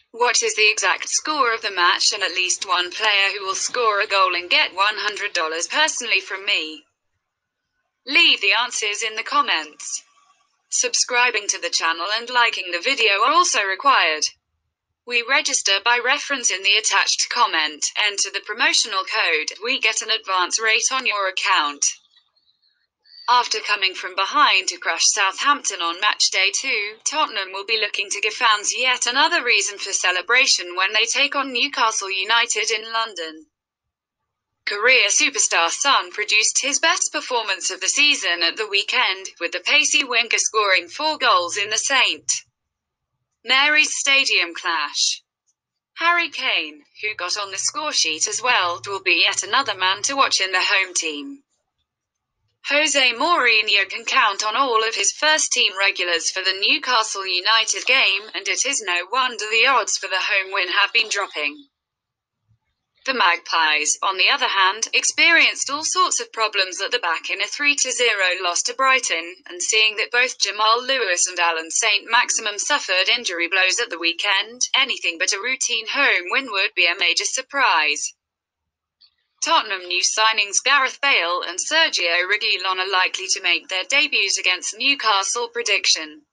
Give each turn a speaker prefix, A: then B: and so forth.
A: What is the exact score of the match and at least one player who will score a goal and get $100 personally from me? Leave the answers in the comments. Subscribing to the channel and liking the video are also required. We register by reference in the attached comment. Enter the promotional code. We get an advance rate on your account. After coming from behind to crush Southampton on match day 2, Tottenham will be looking to give fans yet another reason for celebration when they take on Newcastle United in London. Korea superstar Son produced his best performance of the season at the weekend, with the pacey winger scoring 4 goals in the St. Mary's Stadium clash. Harry Kane, who got on the scoresheet as well, will be yet another man to watch in the home team. Jose Mourinho can count on all of his first-team regulars for the Newcastle United game, and it is no wonder the odds for the home win have been dropping. The Magpies, on the other hand, experienced all sorts of problems at the back in a 3-0 loss to Brighton, and seeing that both Jamal Lewis and Alan Saint-Maximin suffered injury blows at the weekend, anything but a routine home win would be a major surprise. Tottenham new signings Gareth Bale and Sergio Reguilon are likely to make their debuts against Newcastle. Prediction: